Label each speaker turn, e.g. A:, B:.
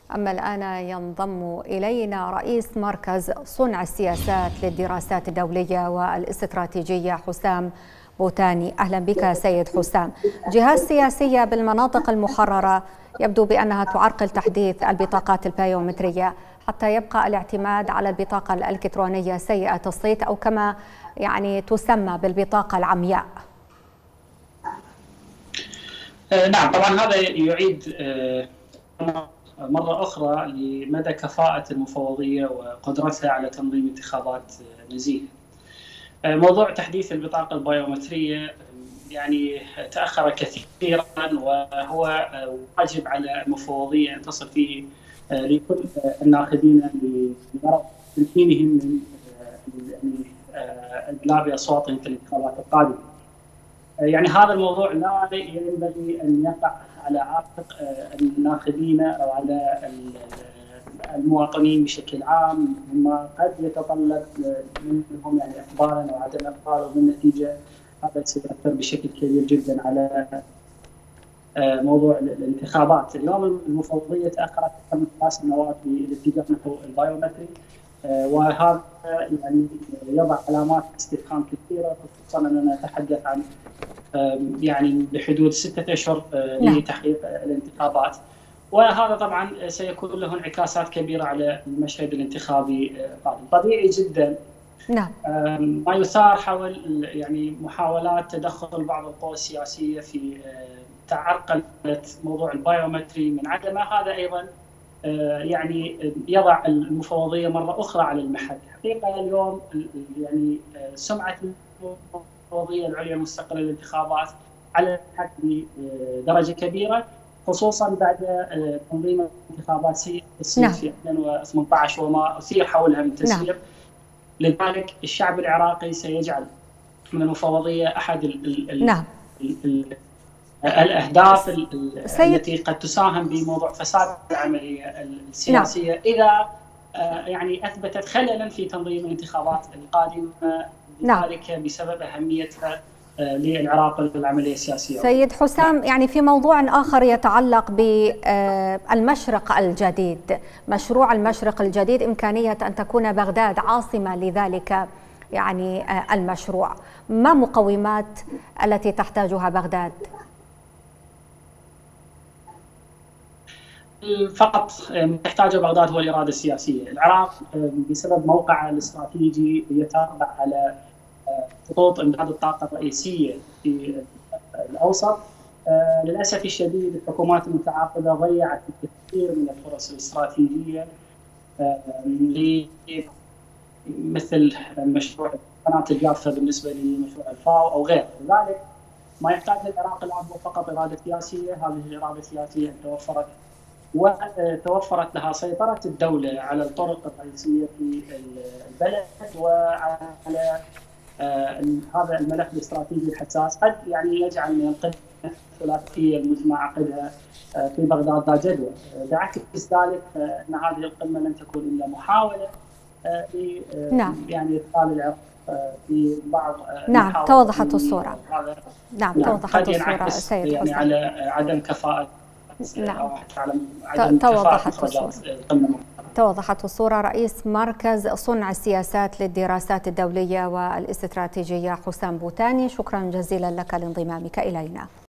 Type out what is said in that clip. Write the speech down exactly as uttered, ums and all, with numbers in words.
A: أما الآن ينضم إلينا رئيس مركز صنع السياسات للدراسات الدولية والاستراتيجية حسام بوتاني. أهلا بك سيد حسام. جهات سياسية بالمناطق المحررة يبدو بأنها تعرقل تحديث البطاقات البيومترية حتى يبقى الاعتماد على البطاقة الإلكترونية سيئة الصيت، أو كما يعني تسمى بالبطاقة العمياء.
B: نعم، طبعا هذا يعيد مرة أخرى لمدى كفاءة المفوضية وقدرتها على تنظيم انتخابات نزيهة. موضوع تحديث البطاقة البيومترية يعني تأخر كثيرا، وهو واجب على المفوضية أن تصل فيه لكل الناخبين لغرض تمكينهم من إدلاء بأصواتهم في الانتخابات القادمة. يعني هذا الموضوع لا ينبغي أن يقع على عاتق الناخبين أو على المواطنين بشكل عام، مما قد يتطلب منهم يعني إقبالا أو عدم إقبال، وبالنتيجة هذا سيؤثر بشكل كبير جدا على موضوع الانتخابات. اليوم المفوضية تأخرت أكثر من ثلاث سنوات بالاتجاه نحو البايومتري، وهذا يعني يضع علامات استفهام كثيرة، خصوصا أننا نتحدث عن يعني بحدود ستة أشهر لتحقيق الانتخابات، وهذا طبعا سيكون له انعكاسات كبيرة على المشهد الانتخابي القادم. طبيعي جدا
A: نعم
B: ما يثار حول يعني محاولات تدخل بعض القوى السياسية في تعرقلة موضوع البايومتري من عدمه، هذا أيضا يعني يضع المفوضية مرة أخرى على المحك. حقيقة اليوم يعني سمعة المفوضية العليا المستقلة للانتخابات على المحك بدرجة كبيرة، خصوصا بعد تنظيم الانتخابات سيء
A: نعم.
B: في ألفين وثمانية عشر وما أثير حولها من تسويق. نعم. لذلك الشعب العراقي سيجعل من المفوضية أحد ال ال
A: نعم.
B: ال ال الأهداف التي قد تساهم بموضوع فساد العملية السياسية. نعم. إذا يعني أثبتت خللا في تنظيم الانتخابات القادمة، ذلك نعم. بسبب أهميتها للعراق والعملية السياسية.
A: سيد حسام، نعم. يعني في موضوع آخر يتعلق بالمشرق الجديد، مشروع المشرق الجديد، إمكانية أن تكون بغداد عاصمة لذلك يعني المشروع، ما مقومات التي تحتاجها بغداد؟
B: فقط تحتاجه بغداد هو الإرادة السياسية. العراق بسبب موقعه الاستراتيجي يتابع على خطوط إمداد الطاقة الرئيسية في الأوسط. للأسف الشديد الحكومات المتعاقبة ضيعت الكثير من الفرص الاستراتيجية مثل مشروع قناة الجافة بالنسبة لمشروع الفاو أو غيره. لذلك ما يحتاج العراق الآن هو فقط إرادة سياسية. هذه الإرادة السياسية توفرت وتوفرت لها سيطرة الدولة على الطرق الرئيسية في البلد وعلى آه هذا الملف الاستراتيجي الحساس، قد يعني يجعل من القمة الثلاثية المجمع عقدها آه في بغداد لا جدوى. بعكس ذلك آه ان هذه القمة لن تكون الا محاولة آه آه
A: نعم.
B: يعني ادخال العراق آه في بعض آه
A: نعم توضحت الصورة.
B: نعم
A: توضحت الصورة سيد
B: يعني
A: حسام.
B: على عدم كفاءة
A: نعم.
B: أو على عدم
A: توضحت
B: الصورة. القمة
A: توضحت الصورة. رئيس مركز صنع السياسات للدراسات الدولية والاستراتيجية حسام بوتاني، شكرا جزيلا لك لانضمامك إلينا.